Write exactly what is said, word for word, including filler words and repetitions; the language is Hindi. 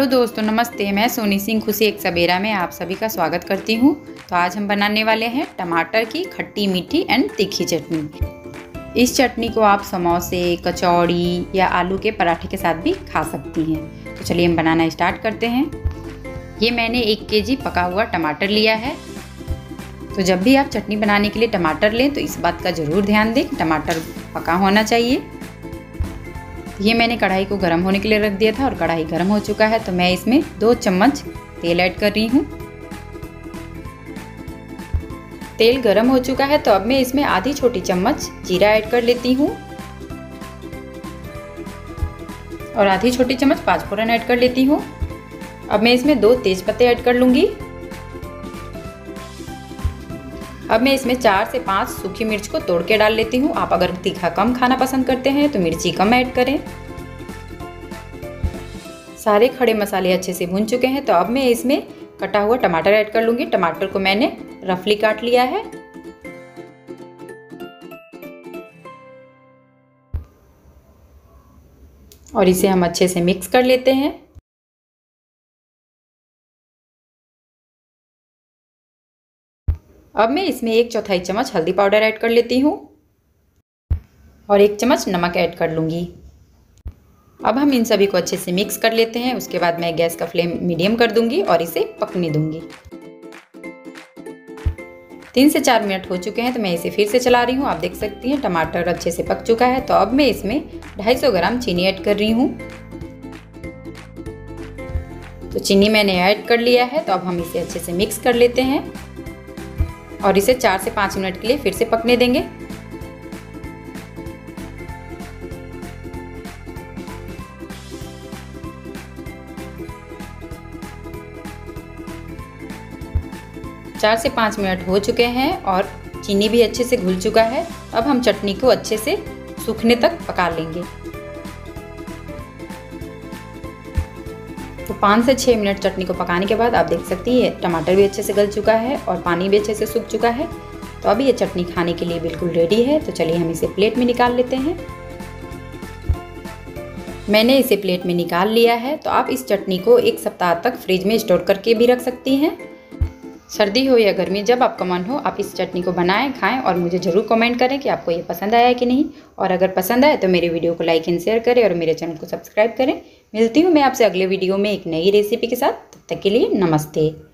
हेलो दोस्तों, नमस्ते। मैं सोनी सिंह खुशी एक सवेरा में आप सभी का स्वागत करती हूँ। तो आज हम बनाने वाले हैं टमाटर की खट्टी मीठी एंड तीखी चटनी। इस चटनी को आप समोसे, कचौड़ी या आलू के पराठे के साथ भी खा सकती हैं। तो चलिए हम बनाना स्टार्ट करते हैं। ये मैंने एक केजी पका हुआ टमाटर लिया है। तो जब भी आप चटनी बनाने के लिए टमाटर लें तो इस बात का ज़रूर ध्यान दें कि टमाटर पका होना चाहिए। ये मैंने कढ़ाई को गर्म होने के लिए रख दिया था और कढ़ाई गर्म हो चुका है। तो मैं इसमें दो चम्मच तेल ऐड कर रही हूँ। तेल गर्म हो चुका है तो अब मैं इसमें आधी छोटी चम्मच जीरा ऐड कर लेती हूँ और आधी छोटी चम्मच पाँचफोरन ऐड कर लेती हूँ। अब मैं इसमें दो तेज पत्ते ऐड कर लूँगी। अब मैं इसमें चार से पाँच सूखी मिर्च को तोड़ के डाल लेती हूँ। आप अगर तीखा कम खाना पसंद करते हैं तो मिर्ची कम ऐड करें। सारे खड़े मसाले अच्छे से भून चुके हैं तो अब मैं इसमें कटा हुआ टमाटर ऐड कर लूँगी। टमाटर को मैंने रफली काट लिया है। और इसे हम अच्छे से मिक्स कर लेते हैं। अब मैं इसमें एक चौथाई चम्मच हल्दी पाउडर ऐड कर लेती हूँ और एक चम्मच नमक ऐड कर लूँगी। अब हम इन सभी को अच्छे से मिक्स कर लेते हैं। उसके बाद मैं गैस का फ्लेम मीडियम कर दूँगी और इसे पकने दूँगी। तीन से चार मिनट हो चुके हैं तो मैं इसे फिर से चला रही हूँ। आप देख सकती हैं टमाटर अच्छे से पक चुका है। तो अब मैं इसमें ढाई सौ ग्राम चीनी ऐड कर रही हूँ। तो चीनी मैंने ऐड कर लिया है। तो अब हम इसे अच्छे से मिक्स कर लेते हैं और इसे चार से पाँच मिनट के लिए फिर से पकने देंगे। चार से पाँच मिनट हो चुके हैं और चीनी भी अच्छे से घुल चुका है। अब हम चटनी को अच्छे से सूखने तक पका लेंगे। तो पाँच से छः मिनट चटनी को पकाने के बाद आप देख सकती हैं टमाटर भी अच्छे से गल चुका है और पानी भी अच्छे से सूख चुका है। तो अभी ये चटनी खाने के लिए बिल्कुल रेडी है। तो चलिए हम इसे प्लेट में निकाल लेते हैं। मैंने इसे प्लेट में निकाल लिया है। तो आप इस चटनी को एक सप्ताह तक फ्रिज में स्टोर करके भी रख सकती हैं। सर्दी हो या गर्मी, जब आपका मन हो आप इस चटनी को बनाएं, खाएं और मुझे ज़रूर कमेंट करें कि आपको ये पसंद आया है कि नहीं। और अगर पसंद आए तो मेरे वीडियो को लाइक एंड शेयर करें और मेरे चैनल को सब्सक्राइब करें। मिलती हूँ मैं आपसे अगले वीडियो में एक नई रेसिपी के साथ। तब तक के लिए नमस्ते।